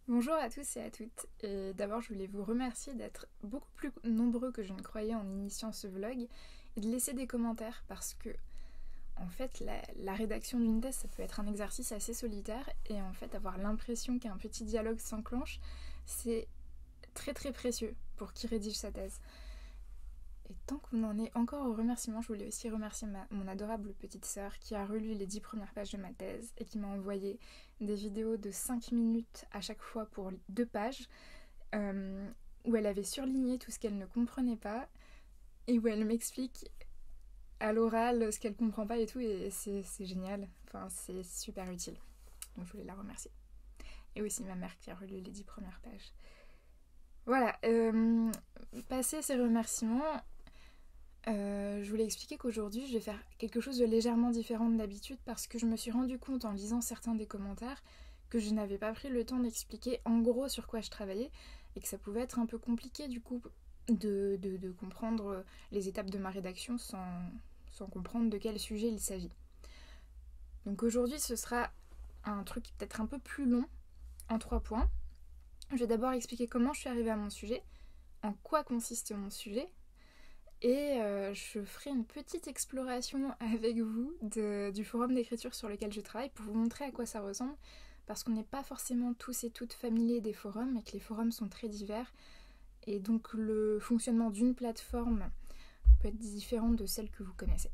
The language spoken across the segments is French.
Bonjour à tous et à toutes, et d'abord je voulais vous remercier d'être beaucoup plus nombreux que je ne croyais en initiant ce vlog et de laisser des commentaires parce que en fait la rédaction d'une thèse ça peut être un exercice assez solitaire et en fait avoir l'impression qu'un petit dialogue s'enclenche c'est très très précieux pour qui rédige sa thèse. Et tant qu'on en est encore au remerciement, je voulais aussi remercier mon adorable petite sœur qui a relu les 10 premières pages de ma thèse et qui m'a envoyé des vidéos de 5 minutes à chaque fois pour 2 pages où elle avait surligné tout ce qu'elle ne comprenait pas et où elle m'explique à l'oral ce qu'elle comprend pas et tout, et c'est génial, enfin c'est super utile. Donc je voulais la remercier. Et aussi ma mère qui a relu les 10 premières pages. Voilà, passé ces remerciements, je voulais expliquer qu'aujourd'hui je vais faire quelque chose de légèrement différent de d'habitude parce que je me suis rendu compte en lisant certains des commentaires que je n'avais pas pris le temps d'expliquer en gros sur quoi je travaillais et que ça pouvait être un peu compliqué du coup de comprendre les étapes de ma rédaction sans comprendre de quel sujet il s'agit. Donc aujourd'hui ce sera un truc peut-être un peu plus long en 3 points. Je vais d'abord expliquer comment je suis arrivée à mon sujet, en quoi consiste mon sujet, et je ferai une petite exploration avec vous du forum d'écriture sur lequel je travaille pour vous montrer à quoi ça ressemble, parce qu'on n'est pas forcément tous et toutes familiers des forums et que les forums sont très divers, et donc le fonctionnement d'une plateforme peut être différent de celle que vous connaissez.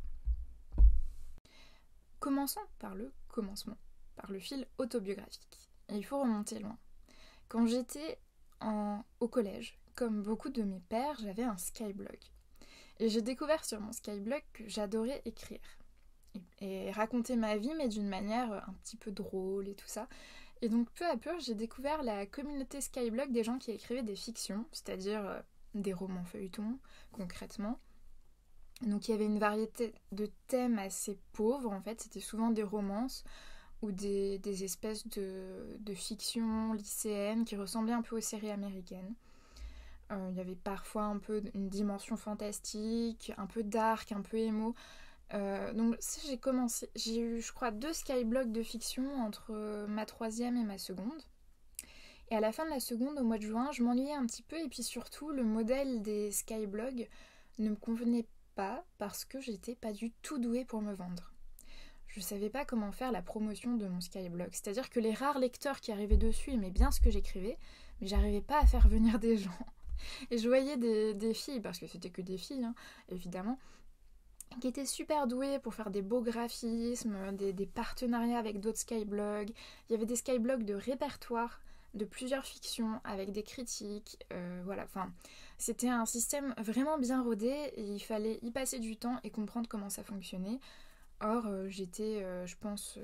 Commençons par le commencement, par le fil autobiographique. Et il faut remonter loin. Quand j'étais au collège, comme beaucoup de mes pairs, j'avais un Skyblog. Et j'ai découvert sur mon Skyblog que j'adorais écrire et raconter ma vie, mais d'une manière un petit peu drôle et tout ça. Et donc peu à peu, j'ai découvert la communauté Skyblog des gens qui écrivaient des fictions, c'est-à-dire des romans feuilletons, concrètement. Donc il y avait une variété de thèmes assez pauvres, en fait, c'était souvent des romances ou des espèces de fictions lycéennes qui ressemblaient un peu aux séries américaines. Il y avait parfois un peu une dimension fantastique, un peu dark, un peu émo. Donc j'ai eu je crois 2 skyblogs de fiction entre ma 3e et ma seconde. Et à la fin de la seconde, au mois de juin, je m'ennuyais un petit peu et puis surtout le modèle des skyblogs ne me convenait pas parce que j'étais pas du tout douée pour me vendre. Je savais pas comment faire la promotion de mon Skyblog. C'est-à-dire que les rares lecteurs qui arrivaient dessus aimaient bien ce que j'écrivais, mais j'arrivais pas à faire venir des gens. Et je voyais des filles, parce que c'était que des filles, hein, évidemment, qui étaient super douées pour faire des beaux graphismes, des partenariats avec d'autres skyblogs. Il y avait des skyblogs de répertoire de plusieurs fictions avec des critiques, voilà, enfin, c'était un système vraiment bien rodé et il fallait y passer du temps et comprendre comment ça fonctionnait. Or, j'étais, je pense,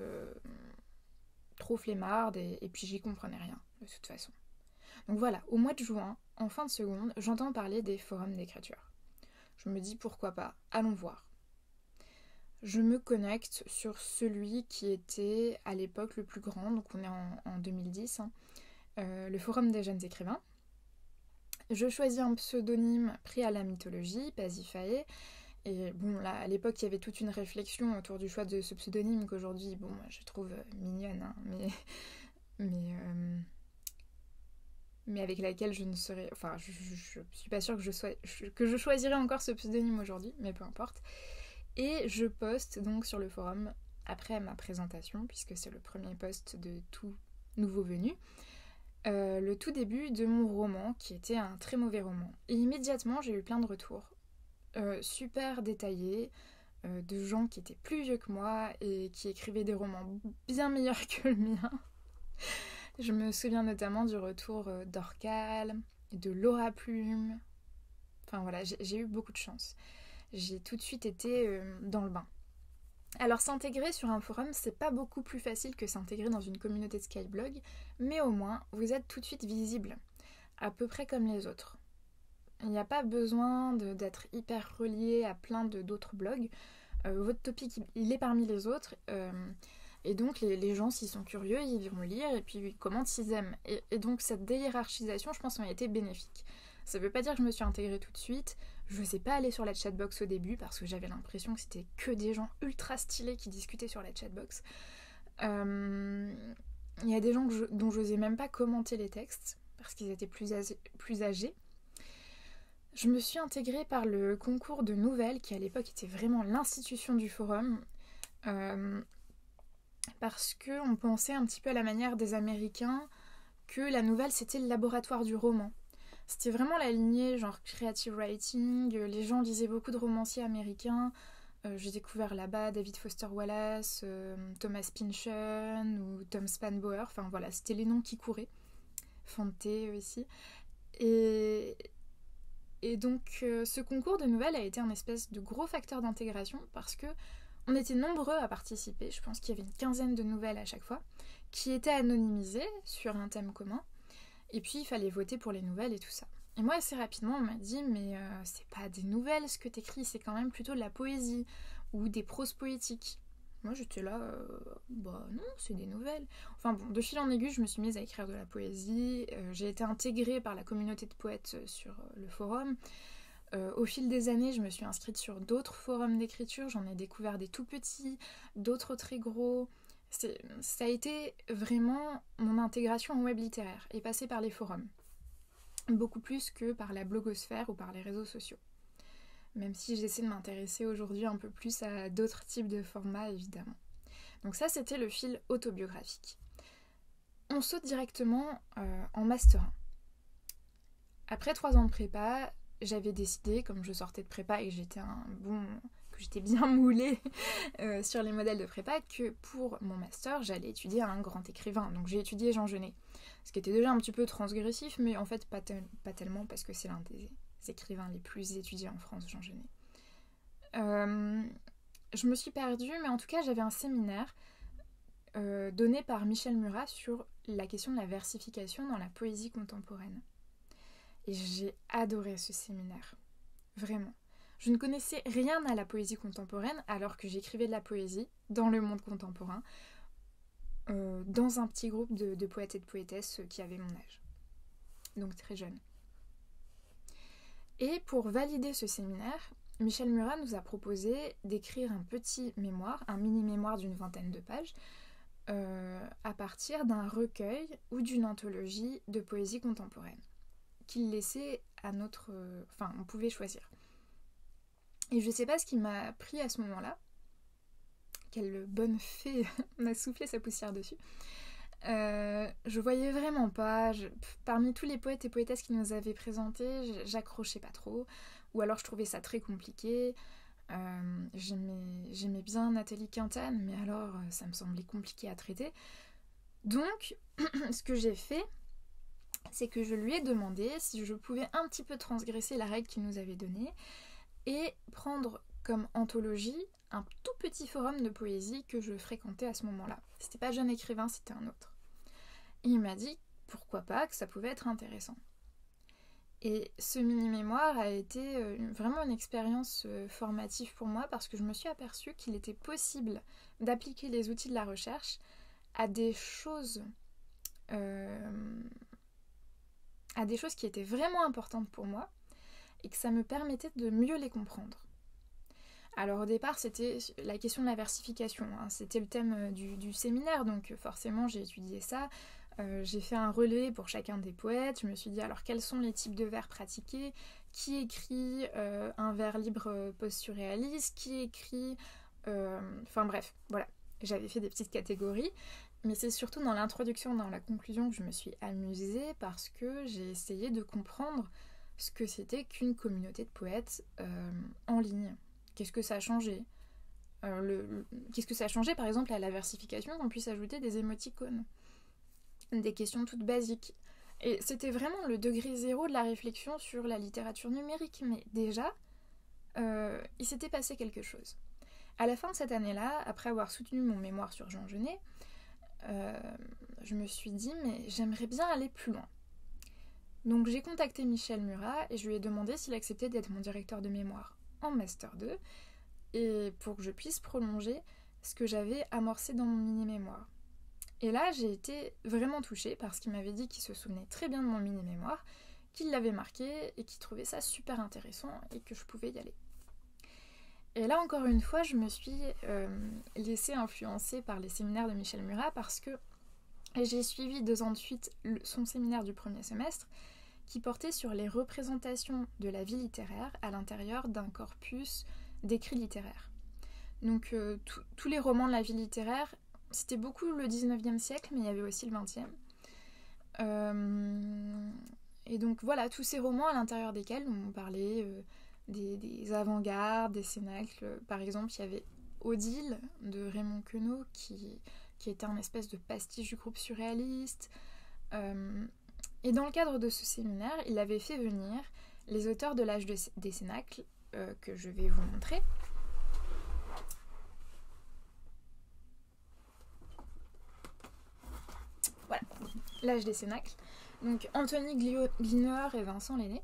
trop flemmarde et puis j'y comprenais rien, de toute façon. Donc voilà, au mois de juin, en fin de seconde, j'entends parler des forums d'écriture. Je me dis pourquoi pas, allons voir. Je me connecte sur celui qui était à l'époque le plus grand, donc on est en 2010, hein, le forum des jeunes écrivains. Je choisis un pseudonyme pris à la mythologie, Pasiphae. Et bon, là, à l'époque, il y avait toute une réflexion autour du choix de ce pseudonyme qu'aujourd'hui, bon, je trouve mignonne, hein, mais avec laquelle je ne serais... Enfin, je suis pas sûre que je choisirais encore ce pseudonyme aujourd'hui, mais peu importe. Et je poste donc sur le forum, après ma présentation, puisque c'est le premier post de tout nouveau venu, le tout début de mon roman, qui était un très mauvais roman. Et immédiatement, j'ai eu plein de retours. Super détaillés, de gens qui étaient plus vieux que moi et qui écrivaient des romans bien meilleurs que le mien. Je me souviens notamment du retour d'Orcal, de Laura Plume. Enfin voilà, j'ai eu beaucoup de chance. J'ai tout de suite été dans le bain. Alors s'intégrer sur un forum, c'est pas beaucoup plus facile que s'intégrer dans une communauté de Skyblog, mais au moins vous êtes tout de suite visible, à peu près comme les autres. Il n'y a pas besoin d'être hyper relié à plein d'autres blogs. Votre topic, il est parmi les autres. Et donc, les gens, s'ils sont curieux, ils vont lire et puis ils commentent s'ils aiment. Et donc, cette déhiérarchisation, je pense, a été bénéfique. Ça veut pas dire que je me suis intégrée tout de suite. Je sais pas aller sur la chatbox au début parce que j'avais l'impression que c'était que des gens ultra stylés qui discutaient sur la chatbox. Il y a des gens dont j'osais même pas commenter les textes, parce qu'ils étaient plus âgés. Je me suis intégrée par le concours de nouvelles, qui à l'époque était vraiment l'institution du forum, parce qu'on pensait un petit peu à la manière des Américains que la nouvelle c'était le laboratoire du roman. C'était vraiment la lignée genre creative writing, les gens lisaient beaucoup de romanciers américains. J'ai découvert là-bas David Foster Wallace, Thomas Pynchon ou Tom Spanbauer, enfin voilà, c'était les noms qui couraient. Fante aussi. Et donc ce concours de nouvelles a été un espèce de gros facteur d'intégration parce que on était nombreux à participer, je pense qu'il y avait une quinzaine de nouvelles à chaque fois, qui étaient anonymisées sur un thème commun, et puis il fallait voter pour les nouvelles et tout ça. Et moi assez rapidement on m'a dit mais c'est pas des nouvelles ce que t'écris, c'est quand même plutôt de la poésie ou des proses poétiques. Moi j'étais là, bah non c'est des nouvelles. Enfin bon, de fil en aiguille je me suis mise à écrire de la poésie, j'ai été intégrée par la communauté de poètes sur le forum. Au fil des années, je me suis inscrite sur d'autres forums d'écriture, j'en ai découvert des tout petits, d'autres très gros. Ça a été vraiment mon intégration en web littéraire et passé par les forums. Beaucoup plus que par la blogosphère ou par les réseaux sociaux. Même si j'essaie de m'intéresser aujourd'hui un peu plus à d'autres types de formats, évidemment. Donc ça, c'était le fil autobiographique. On saute directement en Master 1. Après 3 ans de prépa, j'avais décidé, comme je sortais de prépa et que j'étais bien moulée sur les modèles de prépa, que pour mon master, j'allais étudier un grand écrivain. Donc j'ai étudié Jean Genet. Ce qui était déjà un petit peu transgressif, mais en fait pas tellement, parce que c'est l'un des écrivains les plus étudiés en France, Jean Genet. Je me suis perdue, mais en tout cas j'avais un séminaire donné par Michel Murat sur la question de la versification dans la poésie contemporaine. Et j'ai adoré ce séminaire. Vraiment. Je ne connaissais rien à la poésie contemporaine alors que j'écrivais de la poésie dans le monde contemporain, dans un petit groupe de poètes et de poétesses qui avaient mon âge. Donc très jeune. Et pour valider ce séminaire, Michel Murat nous a proposé d'écrire un petit mémoire, un mini-mémoire d'une 20aine de pages, à partir d'un recueil ou d'une anthologie de poésie contemporaine, qu'il laissait à notre... Enfin, on pouvait choisir. Et je sais pas ce qui m'a pris à ce moment-là. Quelle bonne fée m'a soufflé sa poussière dessus. Je voyais vraiment pas. Parmi tous les poètes et poétesses qui nous avaient présentés, j'accrochais pas trop. Ou alors je trouvais ça très compliqué. J'aimais bien Nathalie Quintane, mais alors ça me semblait compliqué à traiter. Donc, ce que j'ai fait, c'est que je lui ai demandé si je pouvais un petit peu transgresser la règle qu'il nous avait donnée et prendre comme anthologie un tout petit forum de poésie que je fréquentais à ce moment-là. C'était pas Jeune Écrivain, c'était un autre. Et il m'a dit pourquoi pas, que ça pouvait être intéressant. Et ce mini-mémoire a été vraiment une expérience formative pour moi parce que je me suis aperçue qu'il était possible d'appliquer les outils de la recherche à des choses qui étaient vraiment importantes pour moi et que ça me permettait de mieux les comprendre. Alors au départ c'était la question de la versification, hein. C'était le thème du séminaire, donc forcément j'ai étudié ça. J'ai fait un relevé pour chacun des poètes, je me suis dit alors quels sont les types de vers pratiqués, qui écrit un vers libre post-surréaliste, qui écrit... Enfin bref, voilà, j'avais fait des petites catégories, mais c'est surtout dans l'introduction, dans la conclusion que je me suis amusée parce que j'ai essayé de comprendre ce que c'était qu'une communauté de poètes en ligne. Qu'est-ce que ça a changé Qu'est-ce que ça a changé par exemple à la versification qu'on puisse ajouter des émoticônes, des questions toutes basiques. Et c'était vraiment le degré zéro de la réflexion sur la littérature numérique, mais déjà il s'était passé quelque chose. À la fin de cette année-là, après avoir soutenu mon mémoire sur Jean Genet, je me suis dit mais j'aimerais bien aller plus loin. Donc j'ai contacté Michel Murat et je lui ai demandé s'il acceptait d'être mon directeur de mémoire en Master 2 et pour que je puisse prolonger ce que j'avais amorcé dans mon mini-mémoire. Et là j'ai été vraiment touchée parce qu'il m'avait dit qu'il se souvenait très bien de mon mini-mémoire, qu'il l'avait marqué et qu'il trouvait ça super intéressant et que je pouvais y aller. Et là encore une fois je me suis laissée influencer par les séminaires de Michel Murat parce que Et j'ai suivi 2 ans de suite son séminaire du premier semestre qui portait sur les représentations de la vie littéraire à l'intérieur d'un corpus d'écrits littéraires. Donc tous les romans de la vie littéraire, c'était beaucoup le 19e siècle, mais il y avait aussi le 20e. Et donc voilà, tous ces romans à l'intérieur desquels on parlait des avant-gardes, des cénacles. Par exemple, il y avait Odile de Raymond Queneau qui était un espèce de pastiche du groupe surréaliste. Et dans le cadre de ce séminaire, il avait fait venir les auteurs de l'âge des cénacles, que je vais vous montrer. Voilà, l'âge des cénacles. Donc Anthony Glinner et Vincent Lenné,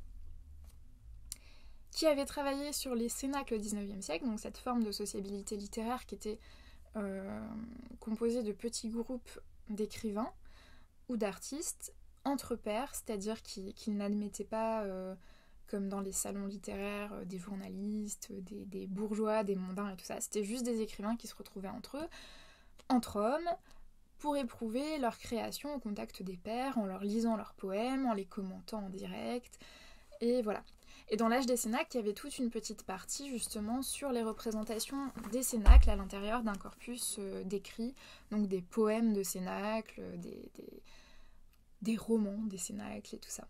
qui avaient travaillé sur les cénacles au XIXe siècle, donc cette forme de sociabilité littéraire qui était composée de petits groupes d'écrivains ou d'artistes entre pairs, c'est-à-dire qu'ils n'admettaient pas, comme dans les salons littéraires, des journalistes, des bourgeois, des mondains et tout ça. C'était juste des écrivains qui se retrouvaient entre eux, entre hommes, pour éprouver leur création au contact des pairs, en leur lisant leurs poèmes, en les commentant en direct, et voilà. Et dans l'âge des cénacles, il y avait toute une petite partie justement sur les représentations des cénacles à l'intérieur d'un corpus d'écrits, donc des poèmes de cénacles, des romans des cénacles et tout ça.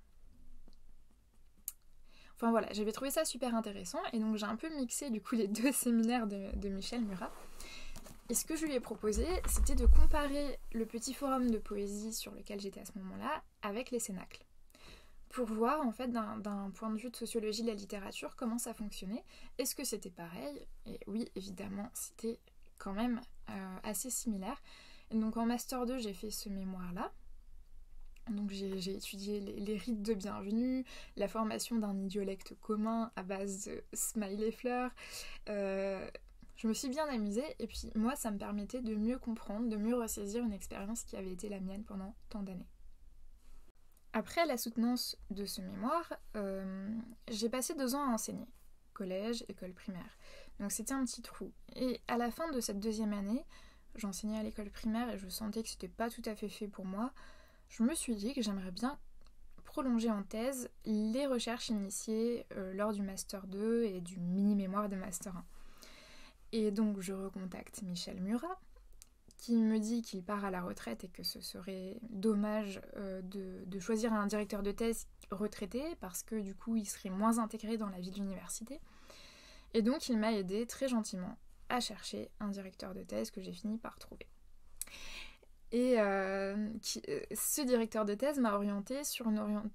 Enfin voilà, j'avais trouvé ça super intéressant, et donc j'ai un peu mixé du coup les 2 séminaires de Michel Murat. Et ce que je lui ai proposé, c'était de comparer le petit forum de poésie sur lequel j'étais à ce moment-là avec les cénacles, pour voir en fait d'un point de vue de sociologie de la littérature comment ça fonctionnait. Est-ce que c'était pareil? Et oui, évidemment, c'était quand même assez similaire. Et donc en Master 2, j'ai fait ce mémoire-là. Donc j'ai étudié les rites de bienvenue, la formation d'un idiolecte commun à base de smiley fleurs. Je me suis bien amusée, et puis moi ça me permettait de mieux comprendre, de mieux ressaisir une expérience qui avait été la mienne pendant tant d'années. Après la soutenance de ce mémoire, j'ai passé 2 ans à enseigner, collège, école primaire. Donc c'était un petit trou. Et à la fin de cette 2e année, j'enseignais à l'école primaire et je sentais que c'était pas tout à fait fait pour moi. Je me suis dit que j'aimerais bien prolonger en thèse les recherches initiées lors du Master 2 et du mini-mémoire de Master 1. Et donc je recontacte Michel Murat, qui me dit qu'il part à la retraite et que ce serait dommage de choisir un directeur de thèse retraité, parce que du coup il serait moins intégré dans la vie de l'université. Et donc il m'a aidé très gentiment à chercher un directeur de thèse que j'ai fini par trouver. Et ce directeur de thèse m'a orientée sur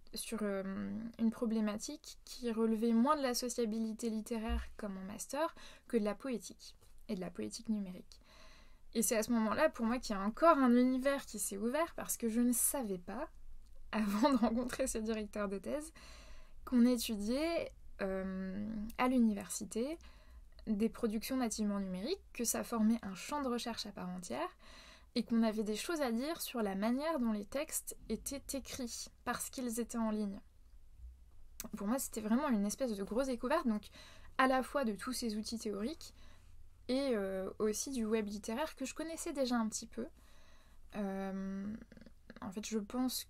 une problématique qui relevait moins de la sociabilité littéraire comme en master que de la poétique, et de la poétique numérique. Et c'est à ce moment-là, pour moi, qu'il y a encore un univers qui s'est ouvert, parce que je ne savais pas, avant de rencontrer ce directeur de thèse, qu'on étudiait à l'université des productions nativement numériques, que ça formait un champ de recherche à part entière, et qu'on avait des choses à dire sur la manière dont les textes étaient écrits, parce qu'ils étaient en ligne. Pour moi, c'était vraiment une espèce de grosse découverte, donc à la fois de tous ces outils théoriques, et aussi du web littéraire que je connaissais déjà un petit peu. En fait, je pense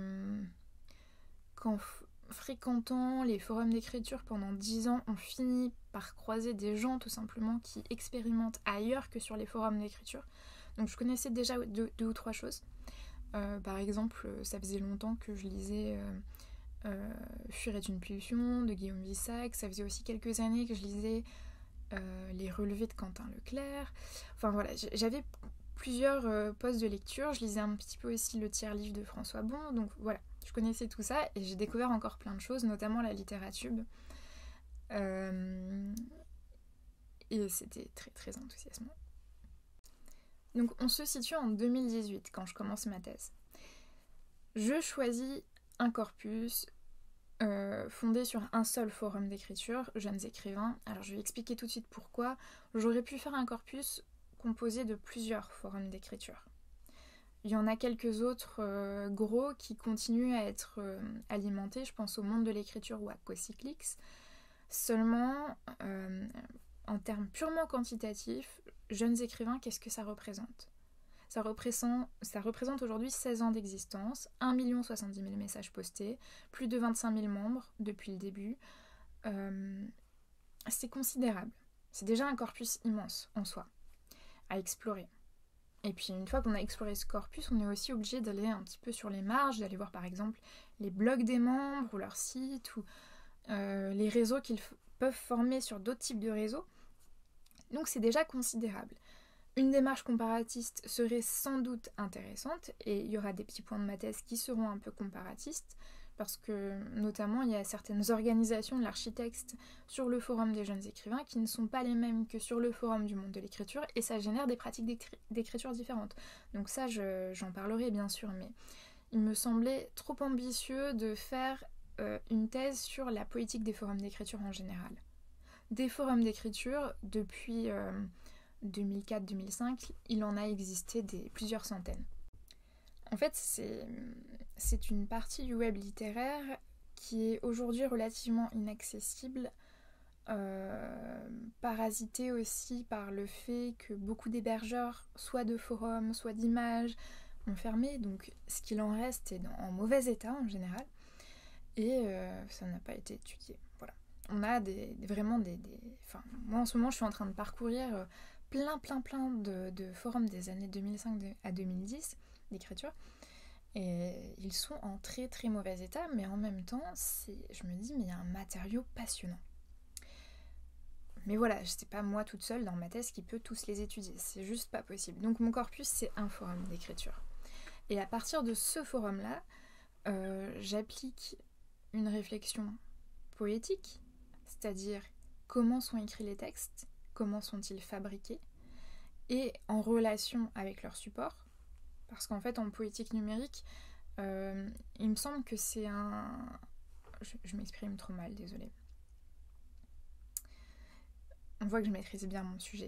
qu'en fréquentant les forums d'écriture pendant 10 ans, on finit par croiser des gens tout simplement qui expérimentent ailleurs que sur les forums d'écriture. Donc je connaissais déjà 2 ou 3 choses. Par exemple, ça faisait longtemps que je lisais Fuir est une pulsion de Guillaume Vissac. Ça faisait aussi quelques années que je lisais les relevés de Quentin Leclerc. Enfin voilà, j'avais plusieurs postes de lecture. Je lisais un petit peu aussi le tiers-livre de François Bon. Donc voilà, je connaissais tout ça et j'ai découvert encore plein de choses, notamment la littératube. Et c'était très très enthousiasmant. Donc on se situe en 2018 quand je commence ma thèse. Je choisis un corpus fondé sur un seul forum d'écriture, Jeunes écrivains. Alors je vais expliquer tout de suite pourquoi. J'aurais pu faire un corpus composé de plusieurs forums d'écriture. Il y en a quelques autres gros qui continuent à être alimentés, je pense au Monde de l'écriture ou à Cocyclix. Seulement, en termes purement quantitatifs, Jeunes écrivains, qu'est-ce que ça représente ? Ça représente aujourd'hui 16 ans d'existence, 1 070 000 messages postés, plus de 25 000 membres depuis le début. C'est considérable. C'est déjà un corpus immense en soi, à explorer. Et puis une fois qu'on a exploré ce corpus, on est aussi obligé d'aller un petit peu sur les marges, d'aller voir par exemple les blogs des membres ou leurs sites, ou les réseaux qu'ils peuvent former sur d'autres types de réseaux. Donc c'est déjà considérable. Une démarche comparatiste serait sans doute intéressante, et il y aura des petits points de ma thèse qui seront un peu comparatistes, parce que notamment il y a certaines organisations de l'architecte sur le forum des jeunes écrivains qui ne sont pas les mêmes que sur le forum du monde de l'écriture, et ça génère des pratiques d'écriture différentes. Donc ça j'en parlerai bien sûr, mais il me semblait trop ambitieux de faire une thèse sur la politique des forums d'écriture en général. Des forums d'écriture, depuis 2004-2005, il en a existé plusieurs centaines. En fait, c'est une partie du web littéraire qui est aujourd'hui relativement inaccessible, parasitée aussi par le fait que beaucoup d'hébergeurs, soit de forums, soit d'images, ont fermé, donc ce qu'il en reste est en mauvais état en général, et ça n'a pas été étudié. Voilà. On a vraiment des... Enfin, moi en ce moment je suis en train de parcourir plein de forums des années 2005 à 2010 d'écriture, et ils sont en très très mauvais état, mais en même temps je me dis mais il y a un matériau passionnant. Mais voilà, c'est pas moi toute seule dans ma thèse qui peut tous les étudier, c'est juste pas possible. Donc mon corpus c'est un forum d'écriture. Et à partir de ce forum-là, j'applique une réflexion poétique, c'est-à-dire comment sont écrits les textes, comment sont-ils fabriqués, et en relation avec leur support. Parce qu'en fait, en poétique numérique, il me semble que c'est un... Je m'exprime trop mal, désolée. On voit que je maîtrise bien mon sujet.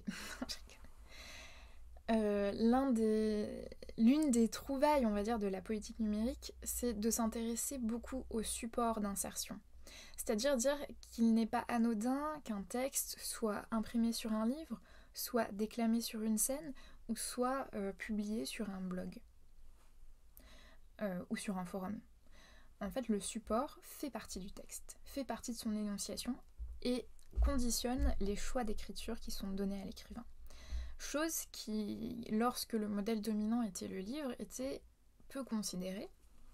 L'une des trouvailles, on va dire, de la poétique numérique, c'est de s'intéresser beaucoup au support d'insertion. C'est-à-dire dire qu'il n'est pas anodin qu'un texte soit imprimé sur un livre, soit déclamé sur une scène, ou soit publié sur un blog ou sur un forum. En fait, le support fait partie du texte, fait partie de son énonciation et conditionne les choix d'écriture qui sont donnés à l'écrivain. Chose qui, lorsque le modèle dominant était le livre, était peu considérée,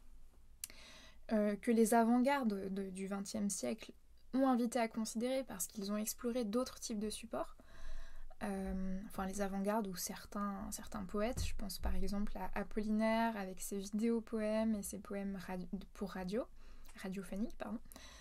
que les avant-gardes du XXe siècle ont invité à considérer parce qu'ils ont exploré d'autres types de supports. Enfin, les avant-gardes ou certains poètes, je pense par exemple à Apollinaire avec ses vidéo-poèmes et ses poèmes pour radiophoniques, pardon.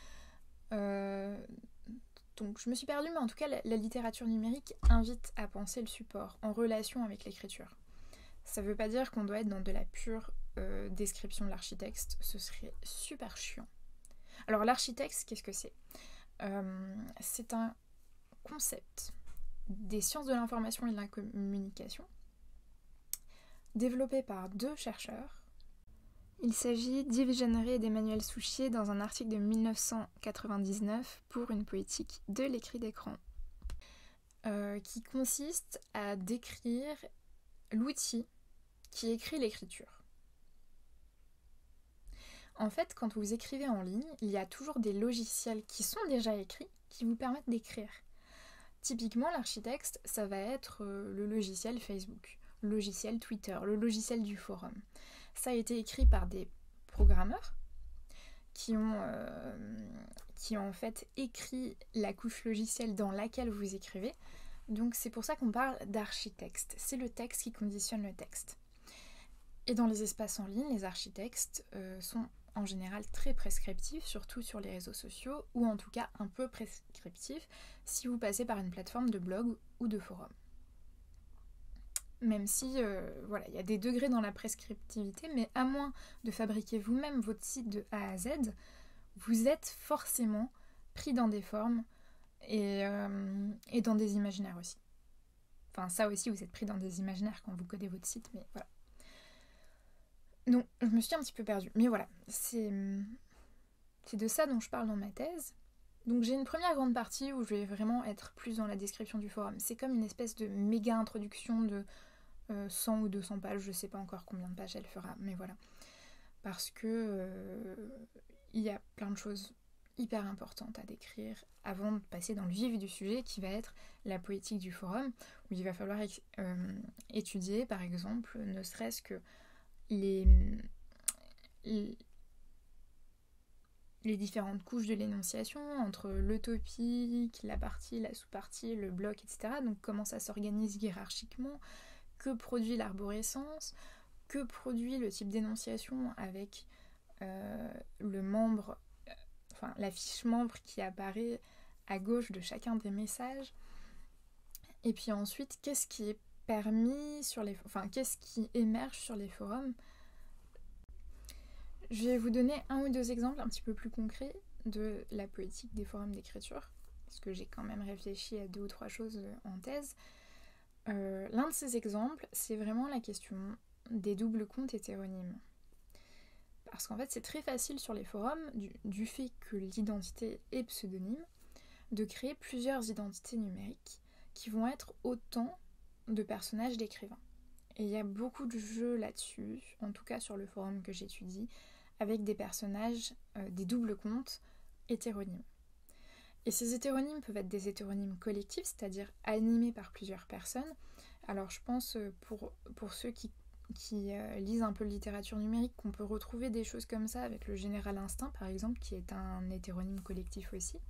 Donc je me suis perdue, mais en tout cas la littérature numérique invite à penser le support en relation avec l'écriture. Ça veut pas dire qu'on doit être dans de la pure description de l'architecte, ce serait super chiant. Alors l'architecte, qu'est-ce que c'est ? C'est un concept des sciences de l'information et de la communication développé par 2 chercheurs. Il s'agit d'Yves Jeanneret et d'Emmanuel Souchier dans un article de 1999 pour une poétique de l'écrit d'écran, qui consiste à décrire l'outil qui écrit l'écriture. En fait, quand vous écrivez en ligne, il y a toujours des logiciels qui sont déjà écrits qui vous permettent d'écrire. Typiquement, l'architecte, ça va être le logiciel Facebook, le logiciel Twitter, le logiciel du forum. Ça a été écrit par des programmeurs qui ont en fait écrit la couche logicielle dans laquelle vous écrivez. Donc c'est pour ça qu'on parle d'architexte. C'est le texte qui conditionne le texte. Et dans les espaces en ligne, les architectes sont en général très prescriptifs, surtout sur les réseaux sociaux, ou en tout cas un peu prescriptifs si vous passez par une plateforme de blog ou de forum. Même si, voilà, il y a des degrés dans la prescriptivité, mais à moins de fabriquer vous-même votre site de A à Z, vous êtes forcément pris dans des formes et dans des imaginaires aussi. Enfin, ça aussi, vous êtes pris dans des imaginaires quand vous codez votre site, mais voilà. Donc, je me suis un petit peu perdue. Mais voilà, c'est de ça dont je parle dans ma thèse. Donc j'ai une première grande partie où je vais vraiment être plus dans la description du forum. C'est comme une espèce de méga introduction 100 ou 200 pages, je sais pas encore combien de pages elle fera, mais voilà. Parce que il y a plein de choses hyper importantes à décrire avant de passer dans le vif du sujet qui va être la poétique du forum, où il va falloir étudier par exemple ne serait-ce que les différentes couches de l'énonciation entre l'utopique, la partie, la sous-partie, le bloc, etc. Donc comment ça s'organise hiérarchiquement, que produit l'arborescence, que produit le type d'énonciation avec le membre, enfin la fiche membre qui apparaît à gauche de chacun des messages. Et puis ensuite, qu'est-ce qui est permis sur les... Enfin, qu'est-ce qui émerge sur les forums. Je vais vous donner un ou deux exemples un petit peu plus concrets de la poétique des forums d'écriture, parce que j'ai quand même réfléchi à 2 ou 3 choses en thèse. L'un de ces exemples, c'est vraiment la question des doubles comptes hétéronymes. Parce qu'en fait, c'est très facile sur les forums, du fait que l'identité est pseudonyme, de créer plusieurs identités numériques qui vont être autant de personnages d'écrivains. Et il y a beaucoup de jeux là-dessus, en tout cas sur le forum que j'étudie, avec des personnages, des doubles comptes hétéronymes. Et ces hétéronymes peuvent être des hétéronymes collectifs, c'est-à-dire animés par plusieurs personnes. Alors je pense, pour ceux qui lisent un peu de littérature numérique, qu'on peut retrouver des choses comme ça avec le Général Instinct, par exemple, qui est un hétéronyme collectif aussi.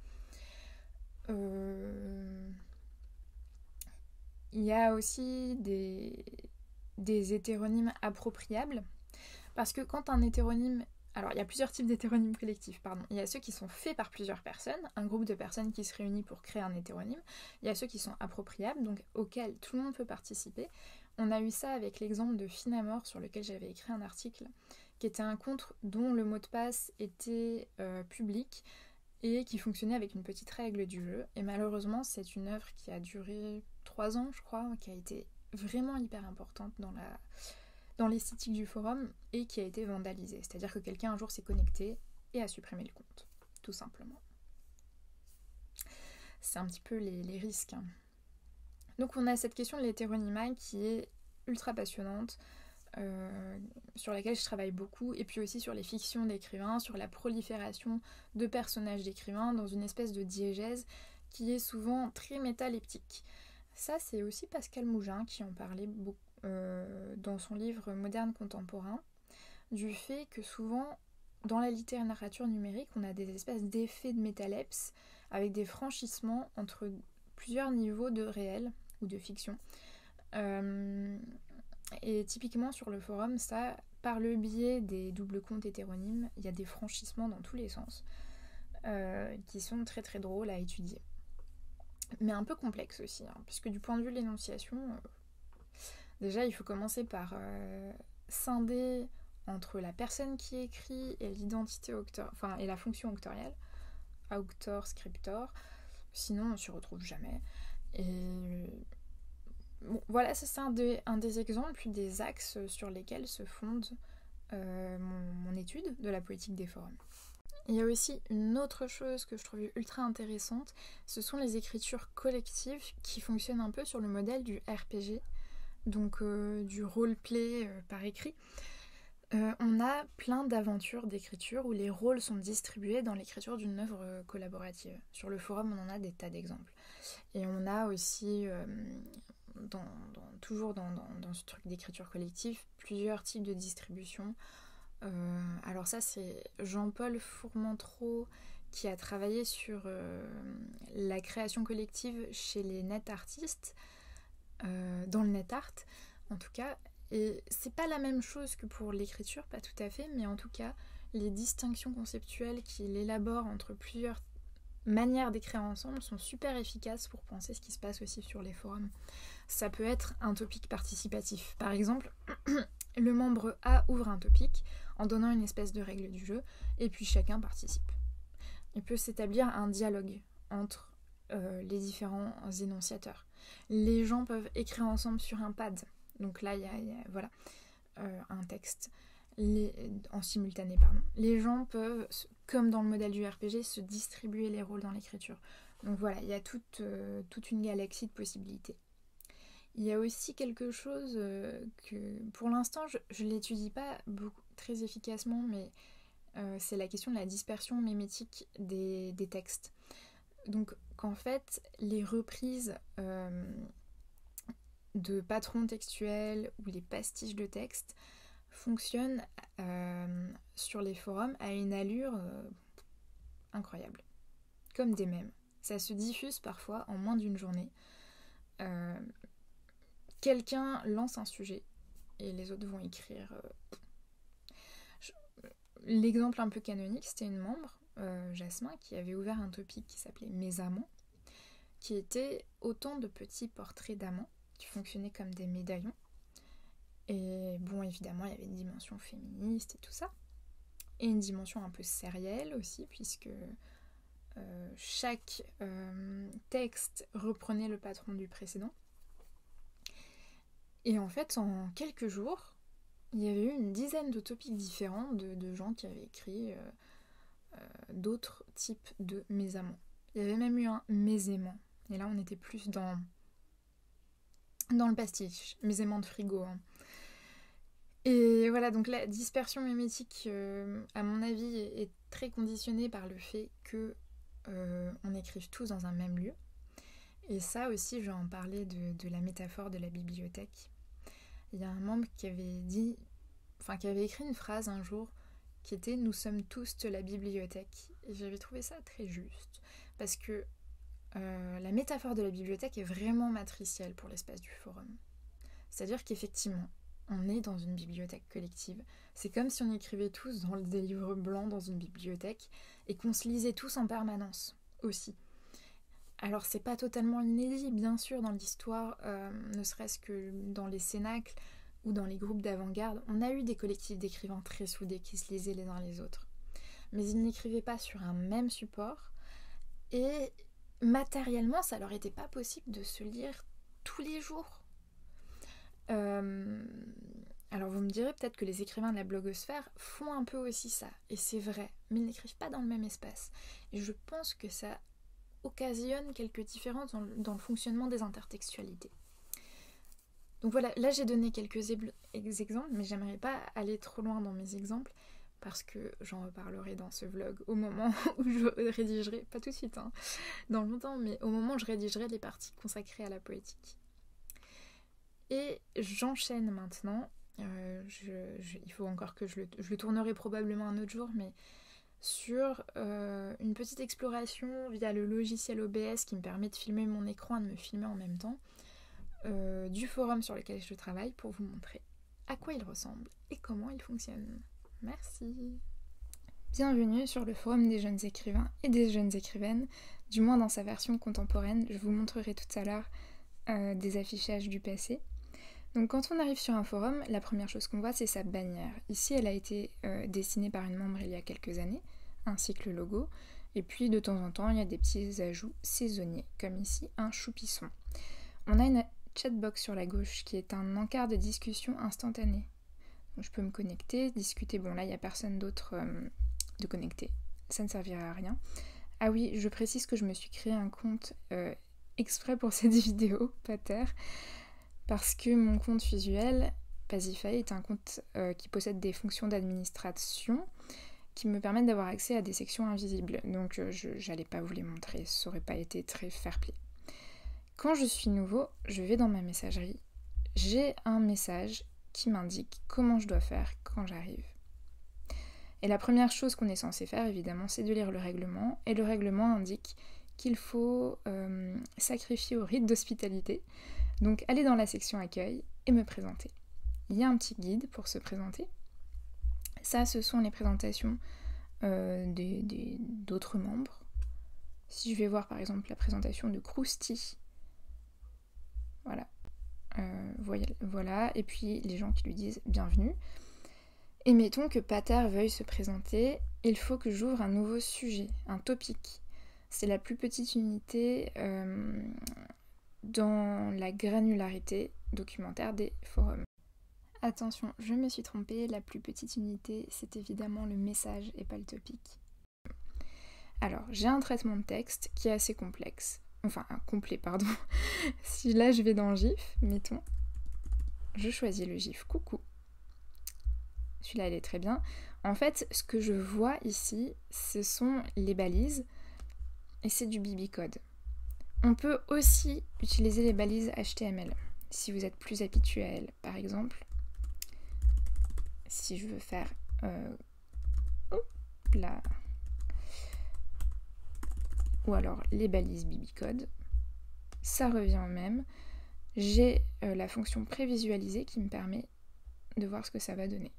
Il y a aussi des hétéronymes appropriables, parce que quand un hétéronyme... Alors, il y a plusieurs types d'hétéronymes collectifs, pardon. Il y a ceux qui sont faits par plusieurs personnes, un groupe de personnes qui se réunit pour créer un hétéronyme. Il y a ceux qui sont appropriables, donc auxquels tout le monde peut participer. On a eu ça avec l'exemple de Finamore, sur lequel j'avais écrit un article, qui était un compte dont le mot de passe était public et qui fonctionnait avec une petite règle du jeu. Et malheureusement, c'est une œuvre qui a duré 3 ans, je crois, qui a été vraiment hyper importante dans l'esthétique du forum et qui a été vandalisée. C'est-à-dire que quelqu'un un jour s'est connecté et a supprimé le compte, tout simplement. C'est un petit peu les risques. Donc on a cette question de l'hétéronymat qui est ultra passionnante, sur laquelle je travaille beaucoup, et puis aussi sur les fictions d'écrivains, sur la prolifération de personnages d'écrivains dans une espèce de diégèse qui est souvent très métaleptique. Ça, c'est aussi Pascal Mougin qui en parlait beaucoup dans son livre Moderne contemporain, du fait que souvent, dans la littérature numérique, on a des espèces d'effets de métalepse avec des franchissements entre plusieurs niveaux de réel ou de fiction. Et typiquement sur le forum, ça, par le biais des doubles comptes hétéronymes, il y a des franchissements dans tous les sens qui sont très très drôles à étudier. Mais un peu complexes aussi, hein, puisque du point de vue de l'énonciation, déjà il faut commencer par scinder entre la personne qui écrit et l'identité et la fonction octoriale, auctor, scriptor, sinon on s'y retrouve jamais. Et bon, voilà, ça c'est un des exemples, des axes sur lesquels se fonde mon étude de la poétique des forums. Il y a aussi une autre chose que je trouve ultra intéressante, ce sont les écritures collectives qui fonctionnent un peu sur le modèle du RPG, donc du roleplay par écrit. On a plein d'aventures d'écriture où les rôles sont distribués dans l'écriture d'une œuvre collaborative. Sur le forum, on en a des tas d'exemples. Et on a aussi, toujours dans ce truc d'écriture collective, plusieurs types de distribution. Alors ça, c'est Jean-Paul Fourmentreau qui a travaillé sur la création collective chez les net artistes, dans le net art en tout cas. Et c'est pas la même chose que pour l'écriture, pas tout à fait, mais en tout cas, les distinctions conceptuelles qu'il élabore entre plusieurs manières d'écrire ensemble sont super efficaces pour penser ce qui se passe aussi sur les forums. Ça peut être un topic participatif. Par exemple, le membre A ouvre un topic en donnant une espèce de règle du jeu, et puis chacun participe. Il peut s'établir un dialogue entre les différents énonciateurs. Les gens peuvent écrire ensemble sur un pad. Donc là, il y a voilà, un texte en simultané. Les gens peuvent, comme dans le modèle du RPG, se distribuer les rôles dans l'écriture. Donc voilà, il y a toute une galaxie de possibilités. Il y a aussi quelque chose que pour l'instant je ne l'étudie pas très efficacement, mais c'est la question de la dispersion mémétique des textes. Donc qu'en fait les reprises de patrons textuels ou les pastiches de texte fonctionnent sur les forums à une allure incroyable, comme des mèmes. Ça se diffuse parfois en moins d'une journée. Quelqu'un lance un sujet et les autres vont écrire. L'exemple un peu canonique, c'était une membre, Jasmin, qui avait ouvert un topic qui s'appelait Mes amants, qui était autant de petits portraits d'amants qui fonctionnaient comme des médaillons. Et bon, évidemment, il y avait une dimension féministe et tout ça. Et une dimension un peu sérielle aussi, puisque chaque texte reprenait le patron du précédent. Et en fait, en quelques jours, il y avait eu une dizaine de topics différents de gens qui avaient écrit d'autres types de Mes amants. Il y avait même eu un Mes aimants. Et là, on était plus dans le pastiche, Mes aimants de frigo. Hein. Et voilà, donc la dispersion mémétique, à mon avis, est très conditionnée par le fait que on écrive tous dans un même lieu. Et ça aussi, je vais en parler de la métaphore de la bibliothèque. Il y a un membre qui avait écrit une phrase un jour qui était « Nous sommes tous de la bibliothèque ». Et j'avais trouvé ça très juste, parce que la métaphore de la bibliothèque est vraiment matricielle pour l'espace du forum. C'est-à-dire qu'effectivement, on est dans une bibliothèque collective. C'est comme si on écrivait tous dans des livres blancs dans une bibliothèque et qu'on se lisait tous en permanence aussi. Alors c'est pas totalement inédit, bien sûr, dans l'histoire, ne serait-ce que dans les cénacles ou dans les groupes d'avant-garde, on a eu des collectifs d'écrivains très soudés qui se lisaient les uns les autres. Mais ils n'écrivaient pas sur un même support et matériellement, ça leur était pas possible de se lire tous les jours. Alors vous me direz peut-être que les écrivains de la blogosphère font un peu aussi ça, et c'est vrai, mais ils n'écrivent pas dans le même espace. Et je pense que ça occasionne quelques différences dans le fonctionnement des intertextualités. Donc voilà, là j'ai donné quelques exemples, mais j'aimerais pas aller trop loin dans mes exemples, parce que j'en reparlerai dans ce vlog au moment où je rédigerai, pas tout de suite, hein, dans longtemps, mais au moment où je rédigerai les parties consacrées à la poétique. Et j'enchaîne maintenant, il faut encore que je le tournerai probablement un autre jour, mais sur une petite exploration via le logiciel OBS qui me permet de filmer mon écran et de me filmer en même temps, du forum sur lequel je travaille pour vous montrer à quoi il ressemble et comment il fonctionne. Merci. Bienvenue sur le forum des jeunes écrivains et des jeunes écrivaines, du moins dans sa version contemporaine. Je vous montrerai tout à l'heure des affichages du passé. Donc quand on arrive sur un forum, la première chose qu'on voit c'est sa bannière. Ici elle a été dessinée par une membre il y a quelques années, ainsi que le logo. Et puis de temps en temps il y a des petits ajouts saisonniers, comme ici un choupisson. On a une chatbox sur la gauche qui est un encart de discussion instantané. Donc je peux me connecter, discuter. Bon là il n'y a personne d'autre de connecté, ça ne servira à rien. Ah oui, je précise que je me suis créé un compte exprès pour cette vidéo, Pater. Parce que mon compte visuel, Pazify, est un compte qui possède des fonctions d'administration qui me permettent d'avoir accès à des sections invisibles. Donc je n'allais pas vous les montrer, ça aurait pas été très fair-play. Quand je suis nouveau, je vais dans ma messagerie. J'ai un message qui m'indique comment je dois faire quand j'arrive. Et la première chose qu'on est censé faire, évidemment, c'est de lire le règlement. Et le règlement indique qu'il faut sacrifier au rite d'hospitalité. Donc aller dans la section accueil et me présenter. Il y a un petit guide pour se présenter. Ça, ce sont les présentations d'autres membres. Si je vais voir par exemple la présentation de Krusty, voilà, et puis les gens qui lui disent bienvenue. Et mettons que Pater veuille se présenter, il faut que j'ouvre un nouveau sujet, un topic. C'est la plus petite unité dans la granularité documentaire des forums. Attention, je me suis trompée, la plus petite unité, c'est évidemment le message et pas le topic. Alors, j'ai un traitement de texte qui est assez complexe. enfin complet, pardon. Si là je vais dans GIF, mettons, je choisis le GIF coucou. Celui-là, il est très bien. En fait, ce que je vois ici, ce sont les balises et c'est du BB-code. On peut aussi utiliser les balises HTML si vous êtes plus habitué à elles. Par exemple, si je veux faire là, ou alors les balises BB-code, ça revient au même. J'ai la fonction prévisualiser qui me permet de voir ce que ça va donner.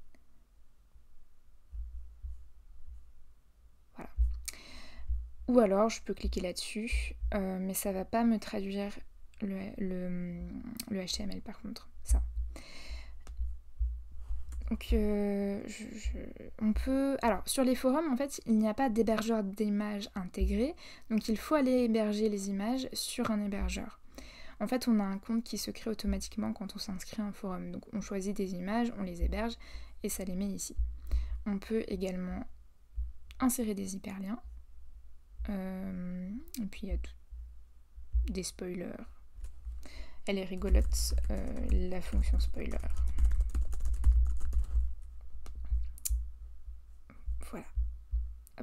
Voilà. Ou alors je peux cliquer là-dessus, mais ça va pas me traduire le HTML par contre, ça. Donc on peut... Alors sur les forums en fait il n'y a pas d'hébergeur d'images intégré, donc il faut aller héberger les images sur un hébergeur. En fait on a un compte qui se crée automatiquement quand on s'inscrit en forum, donc on choisit des images, on les héberge et ça les met ici. On peut également insérer des hyperliens, et puis il y a des spoilers. Elle est rigolote, la fonction spoiler. Voilà. Hop.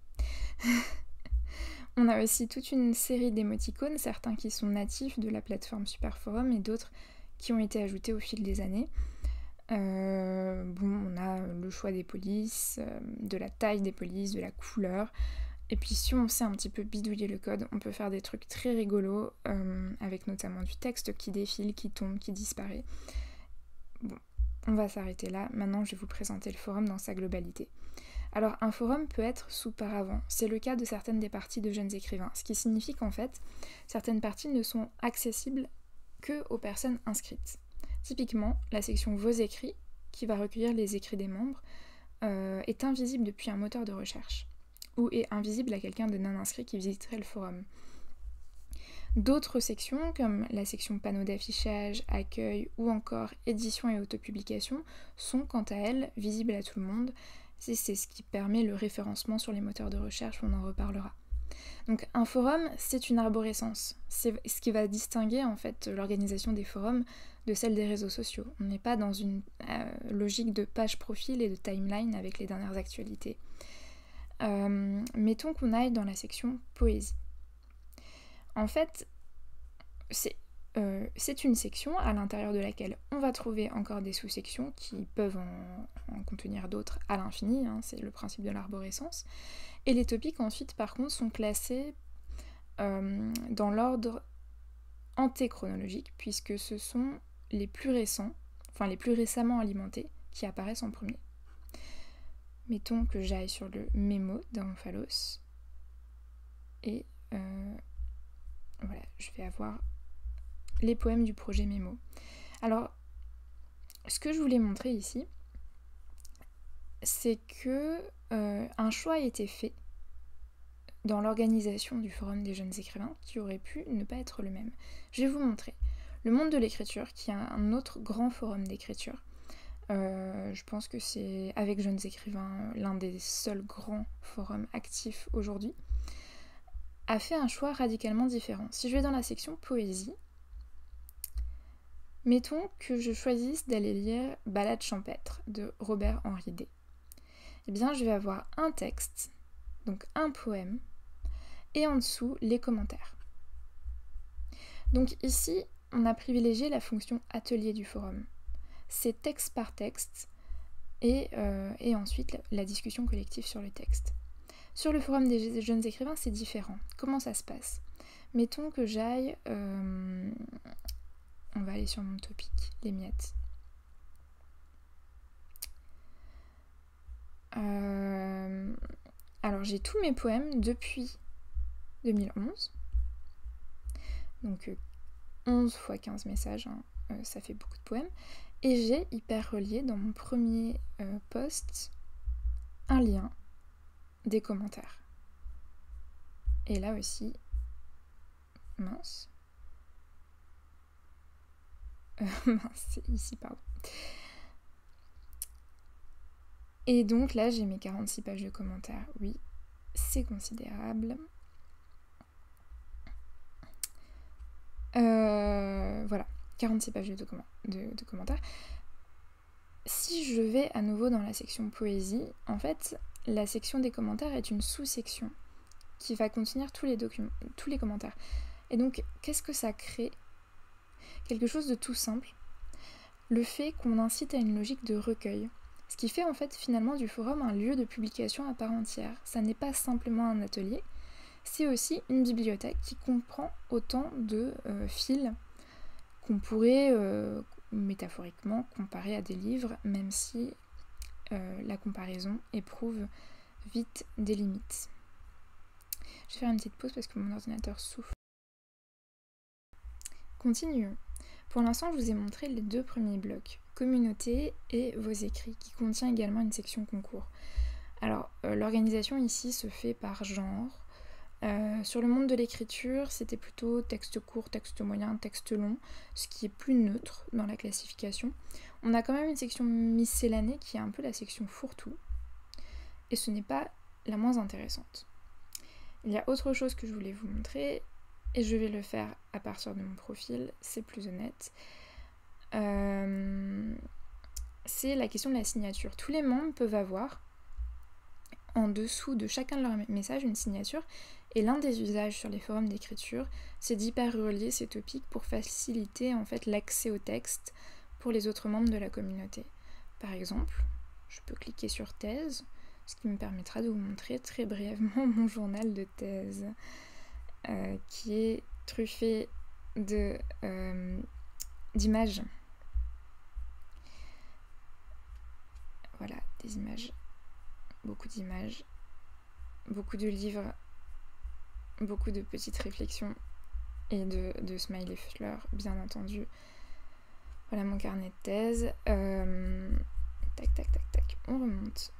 On a aussi toute une série d'émoticônes, certains qui sont natifs de la plateforme Superforum et d'autres qui ont été ajoutés au fil des années. On a le choix des polices, de la taille des polices, de la couleur. Et puis si on sait un petit peu bidouiller le code, on peut faire des trucs très rigolos, avec notamment du texte qui défile, qui tombe, qui disparaît. Bon, on va s'arrêter là. Maintenant, je vais vous présenter le forum dans sa globalité. Alors, un forum peut être sous paravent. C'est le cas de certaines des parties de jeunes écrivains, ce qui signifie qu'en fait, certaines parties ne sont accessibles que aux personnes inscrites. Typiquement, la section Vos écrits, qui va recueillir les écrits des membres, est invisible depuis un moteur de recherche, ou est invisible à quelqu'un de non inscrit qui visiterait le forum. D'autres sections, comme la section panneaux d'affichage, accueil ou encore édition et autopublication, sont quant à elles visibles à tout le monde. C'est ce qui permet le référencement sur les moteurs de recherche, on en reparlera. Donc un forum, c'est une arborescence. C'est ce qui va distinguer en fait l'organisation des forums de celle des réseaux sociaux. On n'est pas dans une logique de page profil et de timeline avec les dernières actualités. Mettons qu'on aille dans la section poésie. En fait, c'est une section à l'intérieur de laquelle on va trouver encore des sous-sections qui peuvent en contenir d'autres à l'infini, hein, c'est le principe de l'arborescence. Et les topics ensuite par contre sont classés dans l'ordre antéchronologique puisque ce sont les plus récents, enfin les plus récemment alimentés qui apparaissent en premier. Mettons que j'aille sur le mémo d'Omphalos et voilà, je vais avoir les poèmes du projet Mémo. Alors, ce que je voulais montrer ici, c'est que un choix a été fait dans l'organisation du Forum des jeunes écrivains qui aurait pu ne pas être le même. Je vais vous montrer. Le Monde de l'écriture, qui est un autre grand forum d'écriture, je pense que c'est, avec jeunes écrivains, l'un des seuls grands forums actifs aujourd'hui, a fait un choix radicalement différent. Si je vais dans la section poésie, mettons que je choisisse d'aller lire Ballade champêtre de Robert-Henri Day. Eh bien, je vais avoir un texte, donc un poème, et en dessous, les commentaires. Donc ici, on a privilégié la fonction atelier du forum. C'est texte par texte, et ensuite la discussion collective sur le texte. Sur le forum des jeunes écrivains, c'est différent. Comment ça se passe ? Mettons que j'aille... on va aller sur mon topic, les miettes. Alors j'ai tous mes poèmes depuis 2011. Donc 11 x 15 messages, hein, ça fait beaucoup de poèmes. Et j'ai hyper relié dans mon premier post un lien, des commentaires. Et là aussi, mince, c'est ici, pardon. Et donc là, j'ai mes 46 pages de commentaires. Oui, c'est considérable. Voilà, 46 pages de commentaires. Si je vais à nouveau dans la section poésie, en fait, la section des commentaires est une sous-section qui va contenir tous les commentaires. Et donc, qu'est-ce que ça crée? Quelque chose de tout simple. Le fait qu'on incite à une logique de recueil. Ce qui fait en fait finalement du forum un lieu de publication à part entière. Ça n'est pas simplement un atelier, c'est aussi une bibliothèque qui comprend autant de fils qu'on pourrait métaphoriquement comparer à des livres, même si la comparaison éprouve vite des limites. Je vais faire une petite pause parce que mon ordinateur souffle. Continuons. Pour l'instant, je vous ai montré les 2 premiers blocs, communauté et vos écrits, qui contient également une section concours. Alors, l'organisation ici se fait par genre. Sur le monde de l'écriture, c'était plutôt texte court, texte moyen, texte long, ce qui est plus neutre dans la classification. On a quand même une section miscellanée qui est un peu la section fourre-tout, et ce n'est pas la moins intéressante. Il y a autre chose que je voulais vous montrer, et je vais le faire à partir de mon profil, c'est plus honnête. C'est la question de la signature. Tous les membres peuvent avoir en dessous de chacun de leurs messages une signature, et l'un des usages sur les forums d'écriture, c'est d'hyper-relier ces topics pour faciliter en fait l'accès au texte pour les autres membres de la communauté. Par exemple, je peux cliquer sur thèse, ce qui me permettra de vous montrer très brièvement mon journal de thèse, qui est truffé d'images. Voilà, des images, beaucoup d'images, beaucoup de livres, beaucoup de petites réflexions et de smiley fleurs, bien entendu. Voilà mon carnet de thèse. Tac, tac, tac, tac. On remonte.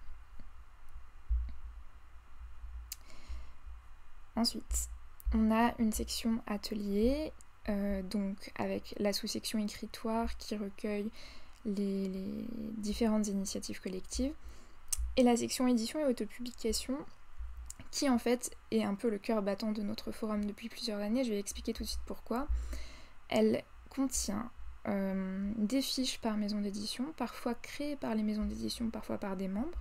Ensuite, on a une section atelier, donc avec la sous-section écritoire qui recueille les différentes initiatives collectives, et la section édition et autopublication qui en fait est un peu le cœur battant de notre forum depuis plusieurs années. Je vais expliquer tout de suite pourquoi. Elle contient des fiches par maison d'édition, parfois créées par les maisons d'édition, parfois par des membres,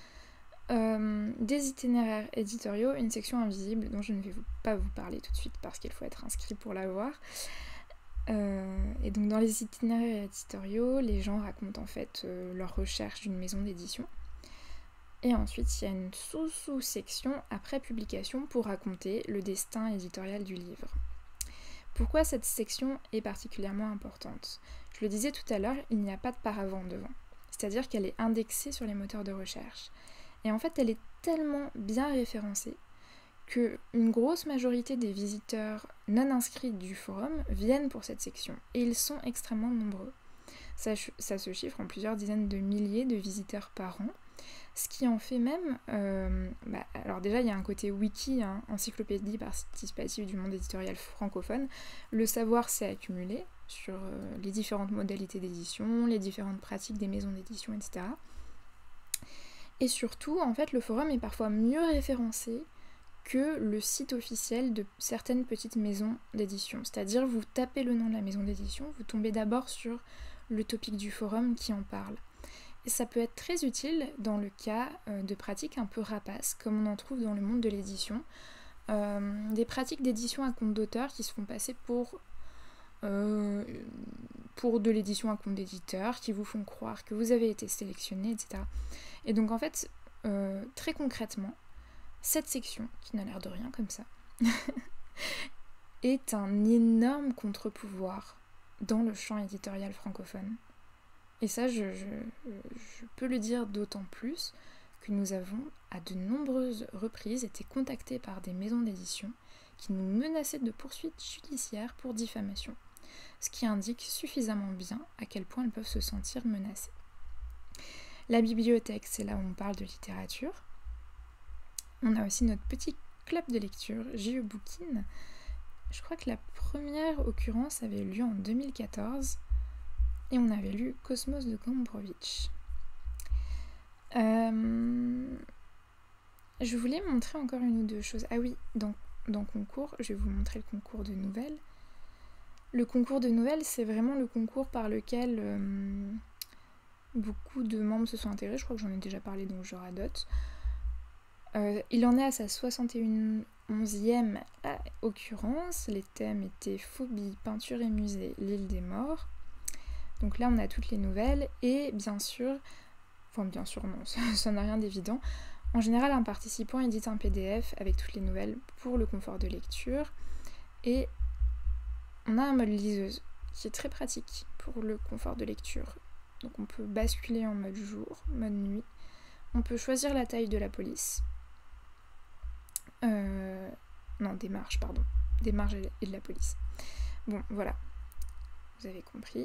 des itinéraires éditoriaux, une section invisible dont je ne vais pas vous parler tout de suite parce qu'il faut être inscrit pour la voir. Et donc dans les itinéraires éditoriaux, les gens racontent en fait leur recherche d'une maison d'édition. Et ensuite, il y a une sous-section après publication pour raconter le destin éditorial du livre. Pourquoi cette section est particulièrement importante? Je le disais tout à l'heure, il n'y a pas de paravent devant. C'est-à-dire qu'elle est indexée sur les moteurs de recherche. Et en fait, elle est tellement bien référencée qu'une grosse majorité des visiteurs non inscrits du forum viennent pour cette section. Et ils sont extrêmement nombreux. Ça se chiffre en plusieurs dizaines de milliers de visiteurs par an. Ce qui en fait même... alors déjà, il y a un côté wiki, hein, encyclopédie participative du monde éditorial francophone. Le savoir s'est accumulé sur les différentes modalités d'édition, les différentes pratiques des maisons d'édition, etc. Et surtout, en fait, le forum est parfois mieux référencé que le site officiel de certaines petites maisons d'édition. C'est-à-dire, vous tapez le nom de la maison d'édition, vous tombez d'abord sur le topic du forum qui en parle. Et ça peut être très utile dans le cas de pratiques un peu rapaces, comme on en trouve dans le monde de l'édition. Des pratiques d'édition à compte d'auteur qui se font passer pour de l'édition à compte d'éditeur, qui vous font croire que vous avez été sélectionné, etc. Et donc en fait, très concrètement, cette section, qui n'a l'air de rien comme ça, est un énorme contre-pouvoir dans le champ éditorial francophone. Et ça, je peux le dire d'autant plus que nous avons à de nombreuses reprises été contactés par des maisons d'édition qui nous menaçaient de poursuites judiciaires pour diffamation, ce qui indique suffisamment bien à quel point elles peuvent se sentir menacées. La bibliothèque, c'est là où on parle de littérature. On a aussi notre petit club de lecture, JE Bookin. Je crois que la première occurrence avait eu lieu en 2014. Et on avait lu Cosmos de Gombrowicz. Je voulais montrer encore une ou deux choses. Ah oui, dans concours, je vais vous montrer le concours de nouvelles. Le concours de Noël, c'est vraiment le concours par lequel beaucoup de membres se sont intégrés. Je crois que j'en ai déjà parlé, donc je radote. Il en est à sa 71e occurrence. Les thèmes étaient phobie, peinture et musée, l'île des morts. Donc là, on a toutes les nouvelles. Et bien sûr, enfin bien sûr non, ça n'a rien d'évident. En général, un participant édite un PDF avec toutes les nouvelles pour le confort de lecture. Et on a un mode liseuse qui est très pratique pour le confort de lecture. Donc on peut basculer en mode jour, mode nuit. On peut choisir la taille de la police. Non, des marges, pardon. Des marges et de la police. Bon, voilà. Vous avez compris.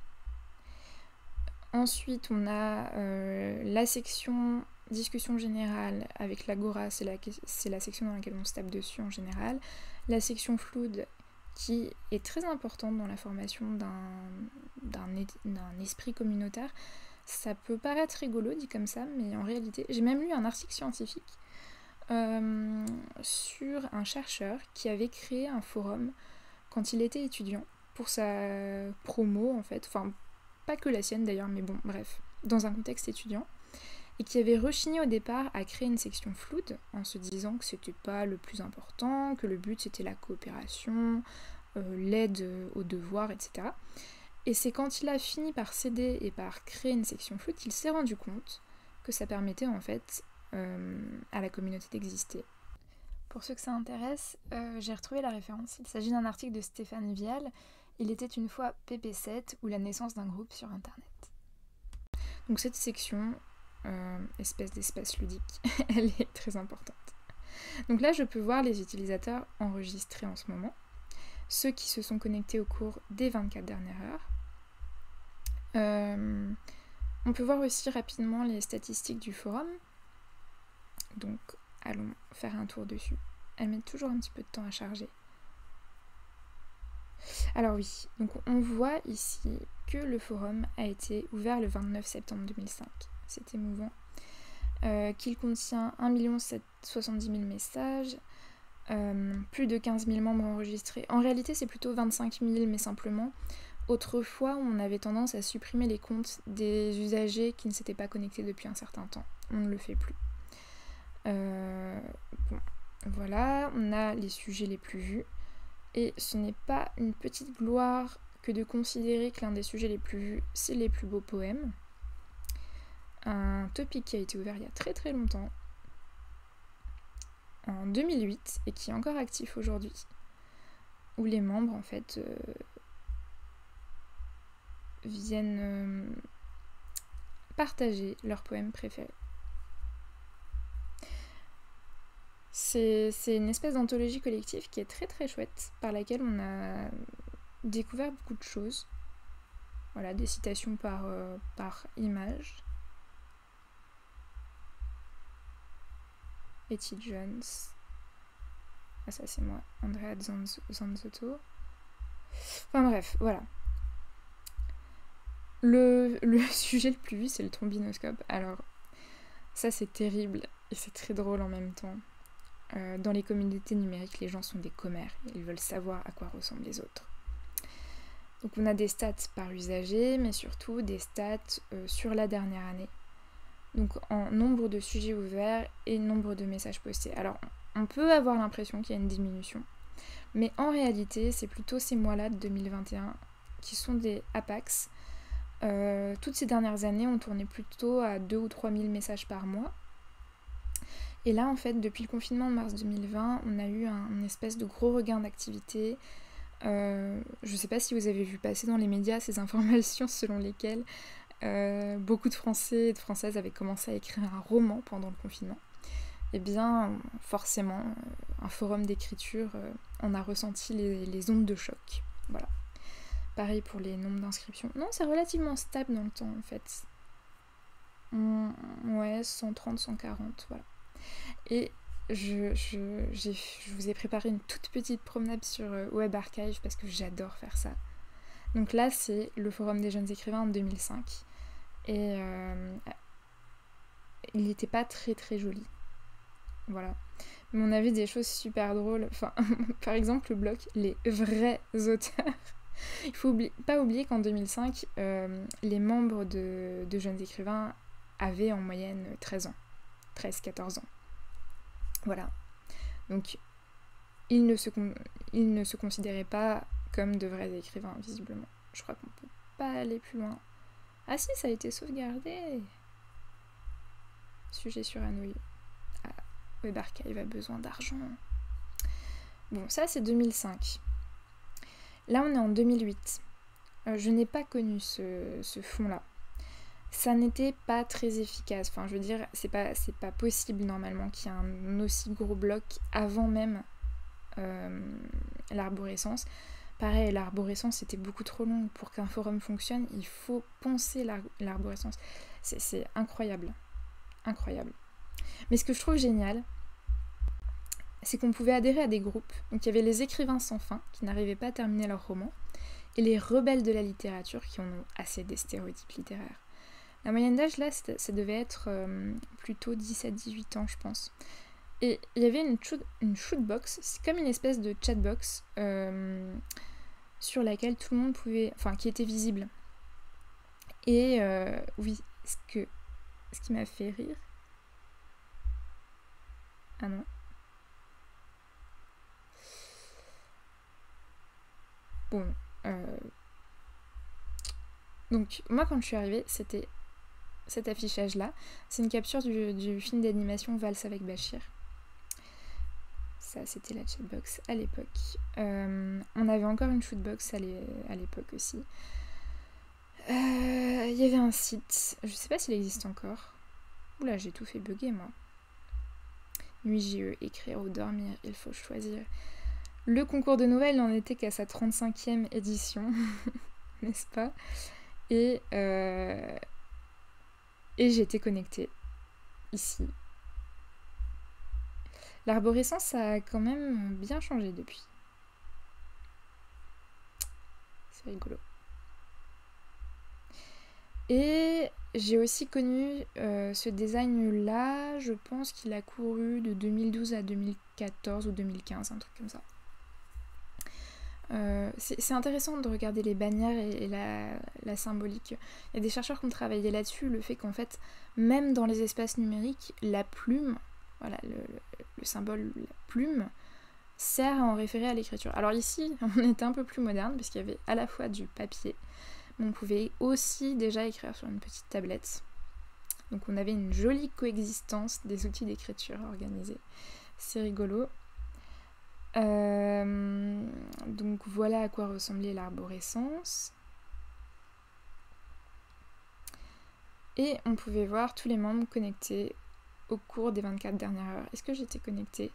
Ensuite, on a la section discussion générale avec l'Agora, c'est la section dans laquelle on se tape dessus en général. La section Flood, qui est très importante dans la formation d'un esprit communautaire. Ça peut paraître rigolo dit comme ça, mais en réalité, j'ai même lu un article scientifique sur un chercheur qui avait créé un forum quand il était étudiant pour sa promo en fait, enfin pas que la sienne d'ailleurs, mais bon bref, dans un contexte étudiant, et qui avait rechigné au départ à créer une section Flood en se disant que c'était pas le plus important, que le but c'était la coopération, l'aide aux devoirs, etc. Et c'est quand il a fini par céder et par créer une section Flood qu'il s'est rendu compte que ça permettait en fait à la communauté d'exister. Pour ceux que ça intéresse, j'ai retrouvé la référence. Il s'agit d'un article de Stéphane Vial. Il était une fois PP7 ou la naissance d'un groupe sur internet. Donc cette section, espèce d'espace ludique, elle est très importante. Donc là je peux voir les utilisateurs enregistrés en ce moment, ceux qui se sont connectés au cours des 24 dernières heures. On peut voir aussi rapidement les statistiques du forum. Donc allons faire un tour dessus. Elles mettent toujours un petit peu de temps à charger. Alors oui, donc on voit ici que le forum a été ouvert le 29 septembre 2005. C'est émouvant. Qu'il contient 1 770 000 messages, plus de 15 000 membres enregistrés. En réalité, c'est plutôt 25 000, mais simplement. Autrefois, on avait tendance à supprimer les comptes des usagers qui ne s'étaient pas connectés depuis un certain temps. On ne le fait plus. Bon, voilà, on a les sujets les plus vus. Et ce n'est pas une petite gloire que de considérer que l'un des sujets les plus vus, c'est les plus beaux poèmes. Un topic qui a été ouvert il y a très très longtemps, en 2008, et qui est encore actif aujourd'hui, où les membres en fait viennent partager leurs poèmes préférés. C'est une espèce d'anthologie collective qui est très très chouette, par laquelle on a découvert beaucoup de choses. Voilà, des citations par image. Etty Jones. Ah ça c'est moi. Andrea Zanzotto. Enfin bref, voilà. Le sujet le plus vu, c'est le trombinoscope. Alors, ça c'est terrible et c'est très drôle en même temps. Dans les communautés numériques, les gens sont des commères. Ils veulent savoir à quoi ressemblent les autres. Donc on a des stats par usager, mais surtout des stats sur la dernière année. Donc en nombre de sujets ouverts et nombre de messages postés. Alors on peut avoir l'impression qu'il y a une diminution, mais en réalité c'est plutôt ces mois-là de 2021 qui sont des apax. Toutes ces dernières années on tournait plutôt à 2 ou 3 000 messages par mois. Et là en fait depuis le confinement de mars 2020 on a eu un espèce de gros regain d'activité. Je sais pas si vous avez vu passer dans les médias ces informations selon lesquelles beaucoup de Français et de Françaises avaient commencé à écrire un roman pendant le confinement. Eh bien, forcément, un forum d'écriture, on a ressenti les ondes de choc. Voilà. Pareil pour les nombres d'inscriptions. Non, c'est relativement stable dans le temps, en fait. Ouais, 130, 140, voilà. Et je vous ai préparé une toute petite promenade sur Web Archive parce que j'adore faire ça. Donc là, c'est le forum des jeunes écrivains en 2005. Et il n'était pas très très joli. Voilà. Mais on avait des choses super drôles. Enfin, par exemple, le bloc Les vrais auteurs. Il faut pas oublier qu'en 2005, les membres de jeunes écrivains avaient en moyenne 13 ans. 13-14 ans. Voilà. Donc, ils ne se considéraient pas comme de vrais écrivains, visiblement. Je crois qu'on peut pas aller plus loin. Ah si, ça a été sauvegardé. Sujet sur Anouilh. Ah, Web Archive a besoin d'argent. Bon, ça c'est 2005. Là, on est en 2008. Je n'ai pas connu ce fond-là. Ça n'était pas très efficace. Enfin, je veux dire, c'est pas possible normalement qu'il y ait un aussi gros bloc avant même l'arborescence. Pareil, l'arborescence c'était beaucoup trop long. Pour qu'un forum fonctionne, il faut penser l'arborescence. C'est incroyable. Incroyable. Mais ce que je trouve génial, c'est qu'on pouvait adhérer à des groupes. Donc il y avait les écrivains sans fin, qui n'arrivaient pas à terminer leur roman, et les rebelles de la littérature, qui en ont assez des stéréotypes littéraires. La moyenne d'âge, là, ça devait être plutôt 17-18 ans, je pense. Et il y avait une shootbox, c'est comme une espèce de chatbox sur laquelle tout le monde pouvait... Enfin, qui était visible. Et oui, ce qui m'a fait rire... Ah non. Bon. Donc, moi, quand je suis arrivée, c'était cet affichage-là. C'est une capture du film d'animation Valse avec Bachir. Ça, c'était la chatbox à l'époque. On avait encore une shootbox à l'époque aussi. Il y avait un site, je sais pas s'il existe encore. Oula, j'ai tout fait bugger, moi. Nuit JE, écrire ou dormir, il faut choisir. Le concours de Noël n'en était qu'à sa 35e édition, n'est-ce pas? Et j'étais connectée, ici. L'arborescence, ça a quand même bien changé depuis. C'est rigolo. Et j'ai aussi connu ce design-là, je pense qu'il a couru de 2012 à 2014 ou 2015, un truc comme ça. C'est intéressant de regarder les bannières et la symbolique. Il y a des chercheurs qui ont travaillé là-dessus, le fait qu'en fait, même dans les espaces numériques, la plume, voilà, le symbole, la plume, sert à en référer à l'écriture. Alors ici, on était un peu plus moderne, parce qu'il y avait à la fois du papier, mais on pouvait aussi déjà écrire sur une petite tablette. Donc on avait une jolie coexistence des outils d'écriture organisés. C'est rigolo. Donc voilà à quoi ressemblait l'arborescence. Et on pouvait voir tous les membres connectés au cours des 24 dernières heures. Est-ce que j'étais connectée?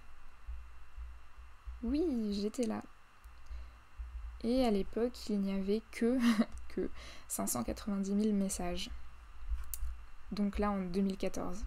Oui, j'étais là. Et à l'époque, il n'y avait que 590 000 messages. Donc là, en 2014.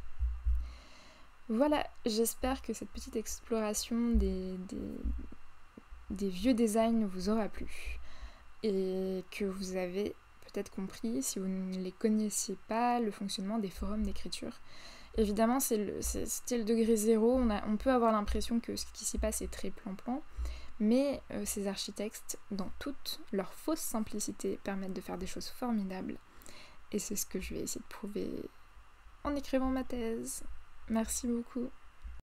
Voilà, j'espère que cette petite exploration des vieux designs vous aura plu. Et que vous avez peut-être compris, si vous ne les connaissiez pas, le fonctionnement des forums d'écriture. Évidemment, c'était le degré zéro. On peut avoir l'impression que ce qui s'y passe est très plan-plan. Mais ces architectes, dans toute leur fausse simplicité, permettent de faire des choses formidables. Et c'est ce que je vais essayer de prouver en écrivant ma thèse. Merci beaucoup.